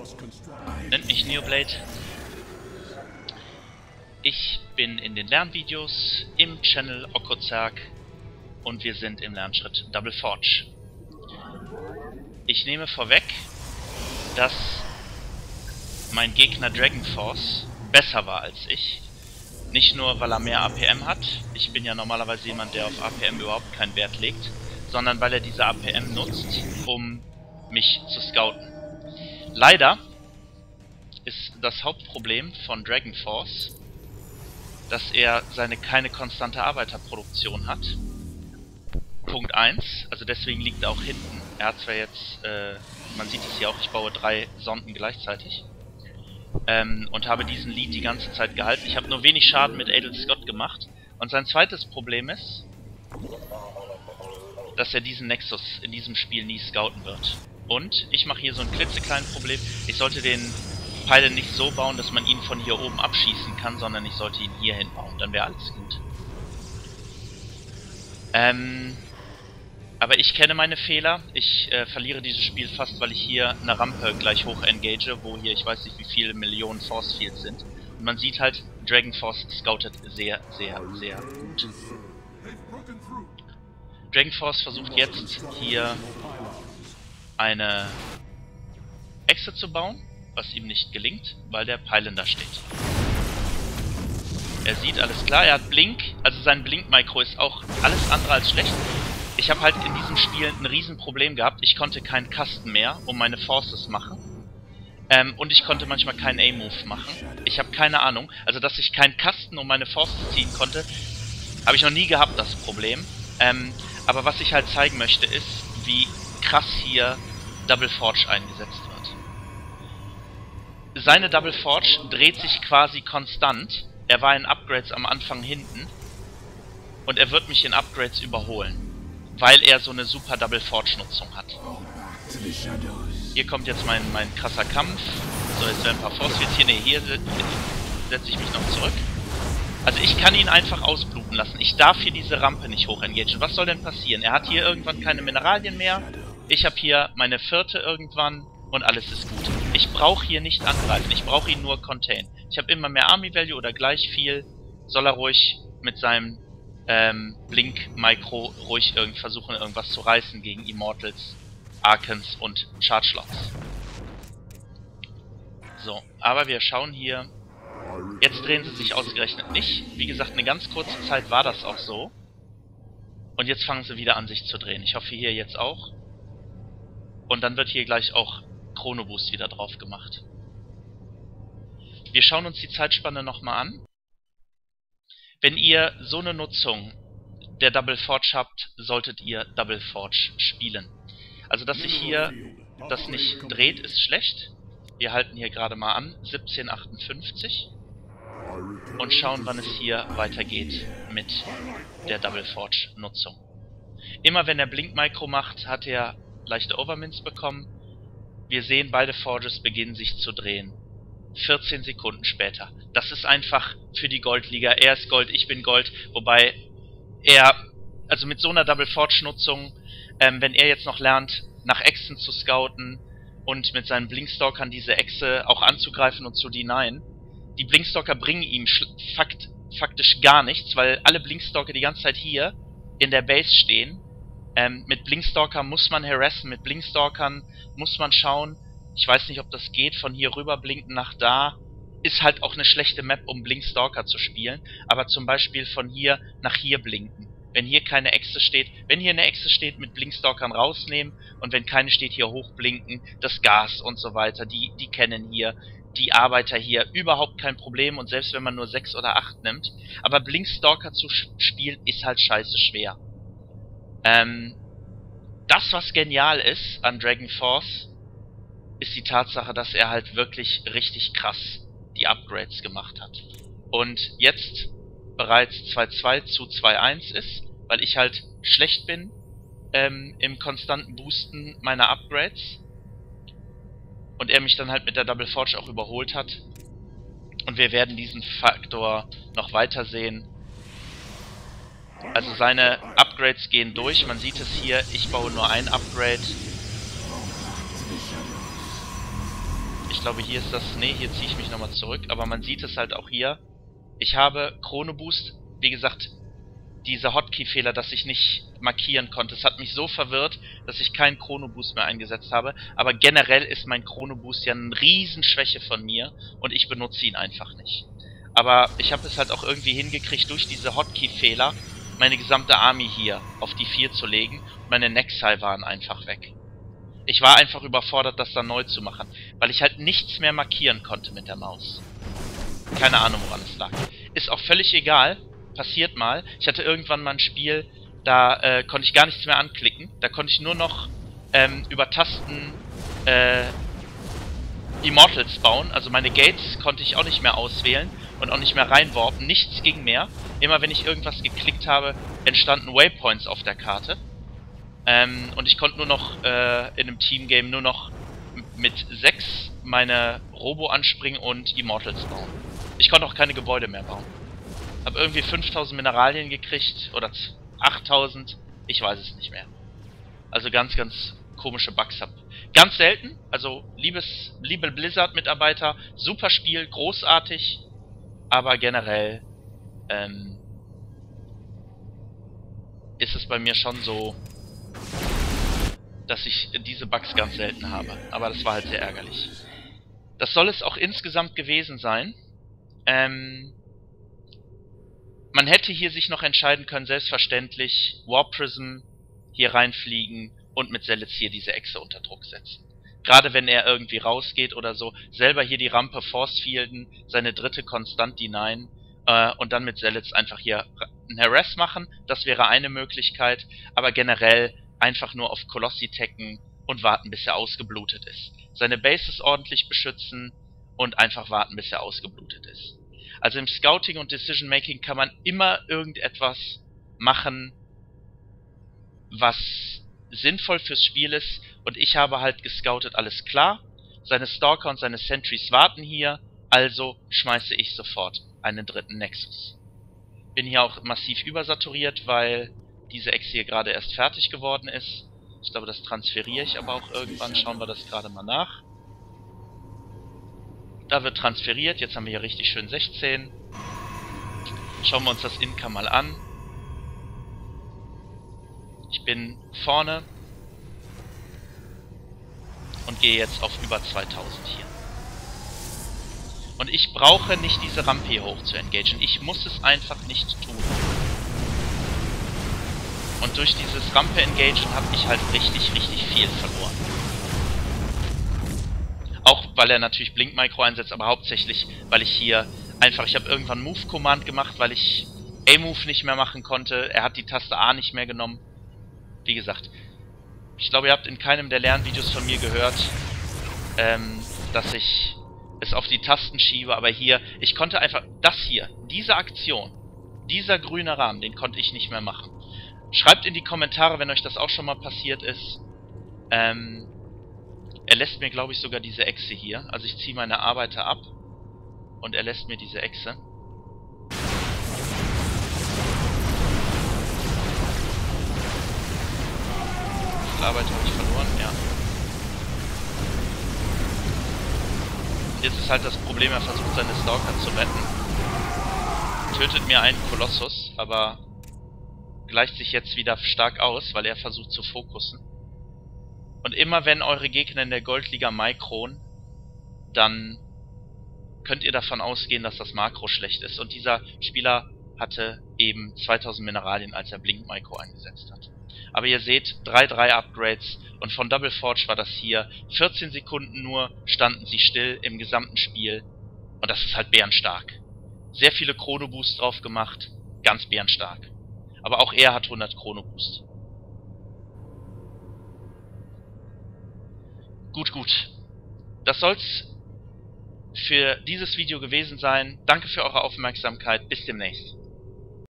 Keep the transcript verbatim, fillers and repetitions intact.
Nennt mich Neoblade. Ich bin in den Lernvideos im Channel Okozerg und wir sind im Lernschritt Double Forge. Ich nehme vorweg, dass mein Gegner Dragon Force besser war als ich. Nicht nur, weil er mehr A P M hat, ich bin ja normalerweise jemand, der auf A P M überhaupt keinen Wert legt, sondern weil er diese A P M nutzt, um mich zu scouten. Leider ist das Hauptproblem von Dragon Force, dass er seine keine konstante Arbeiterproduktion hat. Punkt eins, also deswegen liegt er auch hinten. Er hat zwar jetzt, äh, man sieht es hier auch, ich baue drei Sonden gleichzeitig. Ähm, und habe diesen Lead die ganze Zeit gehalten. Ich habe nur wenig Schaden mit Adel Scott gemacht. Und sein zweites Problem ist, dass er diesen Nexus in diesem Spiel nie scouten wird. Und ich mache hier so ein klitzekleines Problem. Ich sollte den Pfeile nicht so bauen, dass man ihn von hier oben abschießen kann, sondern ich sollte ihn hier hin bauen. Dann wäre alles gut. Ähm... Aber ich kenne meine Fehler. Ich äh, verliere dieses Spiel fast, weil ich hier eine Rampe gleich hoch engage, wo hier, ich weiß nicht wie viele Millionen Force Fields sind. Und man sieht halt, Dragon Force scoutet sehr, sehr, sehr gut. Dragon Force versucht jetzt hier eine Echse zu bauen, was ihm nicht gelingt, weil der Pylon da steht. Er sieht alles klar, er hat Blink, also sein Blink-Micro ist auch alles andere als schlecht. Ich habe halt in diesem Spiel ein Riesenproblem gehabt. Ich konnte keinen Kasten mehr um meine Forces machen. Ähm, und ich konnte manchmal keinen A-Move machen. Ich habe keine Ahnung. Also, dass ich keinen Kasten um meine Forces ziehen konnte, habe ich noch nie gehabt, das Problem. Ähm, aber was ich halt zeigen möchte, ist, wie krass hier Double Forge eingesetzt wird. Seine Double Forge dreht sich quasi konstant. Er war in Upgrades am Anfang hinten. Und er wird mich in Upgrades überholen, weil er so eine super Double Forge Nutzung hat. Hier kommt jetzt mein, mein krasser Kampf. So, jetzt werden ein paar Force Fields hier. Ne, hier setze ich mich noch zurück. Also ich kann ihn einfach ausbluten lassen. Ich darf hier diese Rampe nicht hoch engagen. Was soll denn passieren? Er hat hier irgendwann keine Mineralien mehr. Ich habe hier meine vierte irgendwann und alles ist gut. Ich brauche hier nicht angreifen. Ich brauche ihn nur contain. Ich habe immer mehr Army Value oder gleich viel. Soll er ruhig mit seinem Ähm, Blink-Micro ruhig irgendwie versuchen, irgendwas zu reißen gegen Immortals, Arkans und Charge-Slots. So, aber wir schauen hier. Jetzt drehen sie sich ausgerechnet nicht. Wie gesagt, eine ganz kurze Zeit war das auch so. Und jetzt fangen sie wieder an, sich zu drehen. Ich hoffe hier jetzt auch. Und dann wird hier gleich auch Chrono Boost wieder drauf gemacht. Wir schauen uns die Zeitspanne nochmal an. Wenn ihr so eine Nutzung der Double Forge habt, solltet ihr Double Forge spielen. Also, dass sich hier das nicht dreht, ist schlecht. Wir halten hier gerade mal an, siebzehn achtundfünfzig. Und schauen, wann es hier weitergeht mit der Double Forge Nutzung. Immer wenn er Blink Micro macht, hat er leichte Overmints bekommen. Wir sehen, beide Forges beginnen sich zu drehen. vierzehn Sekunden später. Das ist einfach für die Goldliga. Er ist Gold, ich bin Gold. Wobei er, also mit so einer Double Forge Nutzung, ähm, wenn er jetzt noch lernt, nach Echsen zu scouten und mit seinen Blinkstalkern diese Echse auch anzugreifen und zu denyen, die Blinkstalker bringen ihm fakt, faktisch gar nichts, weil alle Blinkstalker die ganze Zeit hier in der Base stehen. Ähm, mit Blinkstalker muss man harassen, mit Blinkstalkern muss man schauen. Ich weiß nicht, ob das geht, von hier rüber blinken nach da. Ist halt auch eine schlechte Map, um Blinkstalker zu spielen. Aber zum Beispiel von hier nach hier blinken. Wenn hier keine Echse steht, wenn hier eine Echse steht, mit Blinkstalkern rausnehmen. Und wenn keine steht, hier hochblinken. Das Gas und so weiter, die, die kennen hier. Die Arbeiter hier, überhaupt kein Problem. Und selbst wenn man nur sechs oder acht nimmt. Aber Blinkstalker zu spielen, ist halt scheiße schwer. Ähm, das, was genial ist an Dragon Force, ist die Tatsache, dass er halt wirklich richtig krass die Upgrades gemacht hat. Und jetzt bereits zwei zwei zu zwei eins ist, weil ich halt schlecht bin ähm, im konstanten Boosten meiner Upgrades. Und er mich dann halt mit der Double Forge auch überholt hat. Und wir werden diesen Faktor noch weiter sehen. Also seine Upgrades gehen durch, man sieht es hier, ich baue nur ein Upgrade. Ich glaube, hier ist das... Ne, hier ziehe ich mich nochmal zurück. Aber man sieht es halt auch hier. Ich habe Chrono Boost, wie gesagt, dieser Hotkey-Fehler, dass ich nicht markieren konnte. Es hat mich so verwirrt, dass ich keinen Chrono Boost mehr eingesetzt habe. Aber generell ist mein Chrono Boost ja eine Riesenschwäche von mir und ich benutze ihn einfach nicht. Aber ich habe es halt auch irgendwie hingekriegt, durch diese Hotkey-Fehler meine gesamte Army hier auf die vier zu legen. Meine Nexai waren einfach weg. Ich war einfach überfordert, das dann neu zu machen, weil ich halt nichts mehr markieren konnte mit der Maus. Keine Ahnung, woran es lag. Ist auch völlig egal. Passiert mal. Ich hatte irgendwann mal ein Spiel, da äh, konnte ich gar nichts mehr anklicken. Da konnte ich nur noch ähm, über Tasten äh, Immortals bauen. Also meine Gates konnte ich auch nicht mehr auswählen und auch nicht mehr reinwarpen. Nichts ging mehr. Immer wenn ich irgendwas geklickt habe, entstanden Waypoints auf der Karte. Ähm, und ich konnte nur noch äh, in einem Teamgame nur noch mit sechs meine Robo anspringen und Immortals bauen. Ich konnte auch keine Gebäude mehr bauen. Hab irgendwie fünftausend Mineralien gekriegt oder achttausend, ich weiß es nicht mehr. Also ganz, ganz komische Bugs hab. Ganz selten, also liebes, liebe Blizzard-Mitarbeiter, super Spiel, großartig, aber generell ähm, ist es bei mir schon so, dass ich diese Bugs ganz selten habe. Aber das war halt sehr ärgerlich. Das soll es auch insgesamt gewesen sein. Ähm... Man hätte hier sich noch entscheiden können, selbstverständlich, Warp Prism hier reinfliegen und mit Zealotz hier diese Echse unter Druck setzen. Gerade wenn er irgendwie rausgeht oder so, selber hier die Rampe forcefielden, seine dritte konstant denyen äh, und dann mit Zealotz einfach hier ein Harass machen, das wäre eine Möglichkeit, aber generell einfach nur auf Kolossi tacken und warten, bis er ausgeblutet ist. Seine Bases ordentlich beschützen und einfach warten, bis er ausgeblutet ist. Also im Scouting und Decision Making kann man immer irgendetwas machen, was sinnvoll fürs Spiel ist. Und ich habe halt gescoutet, alles klar. Seine Stalker und seine Sentries warten hier, also schmeiße ich sofort einen dritten Nexus. Bin hier auch massiv übersaturiert, weil diese Echse hier gerade erst fertig geworden ist. Ich glaube, das transferiere ich aber auch irgendwann. Schauen wir das gerade mal nach. Da wird transferiert, jetzt haben wir hier richtig schön sechzehn. Schauen wir uns das Income mal an. Ich bin vorne und gehe jetzt auf über zweitausend hier. Und ich brauche nicht diese Rampe hier hoch zu engagen. Ich muss es einfach nicht tun. Und durch dieses Rampe engagen habe ich halt richtig, richtig viel verloren. Auch weil er natürlich Blink Micro einsetzt, aber hauptsächlich, weil ich hier einfach, ich habe irgendwann Move Command gemacht, weil ich A-Move nicht mehr machen konnte. Er hat die Taste A nicht mehr genommen. Wie gesagt, ich glaube, ihr habt in keinem der Lernvideos von mir gehört, ähm, dass ich es auf die Tasten schiebe, aber hier, ich konnte einfach, das hier, diese Aktion, dieser grüne Rahmen, den konnte ich nicht mehr machen. Schreibt in die Kommentare, wenn euch das auch schon mal passiert ist. Ähm, er lässt mir, glaube ich, sogar diese Echse hier. Also ich ziehe meine Arbeiter ab und er lässt mir diese Echse. Wie viele Arbeiter habe ich verloren? Ja. Jetzt ist halt das Problem, er versucht seine Stalker zu retten. Tötet mir einen Kolossus, aber gleicht sich jetzt wieder stark aus, weil er versucht zu fokussen. Und immer wenn eure Gegner in der Goldliga Micron, dann könnt ihr davon ausgehen, dass das Makro schlecht ist. Und dieser Spieler hatte eben zweitausend Mineralien, als er Blink Micro eingesetzt hat. Aber ihr seht, drei drei Upgrades und von Double Forge war das hier. vierzehn Sekunden nur standen sie still im gesamten Spiel. Und das ist halt bärenstark. Sehr viele Chrono Boost drauf gemacht, ganz bärenstark. Aber auch er hat hundert Chrono Boost. Gut, gut. Das soll's für dieses Video gewesen sein. Danke für eure Aufmerksamkeit. Bis demnächst.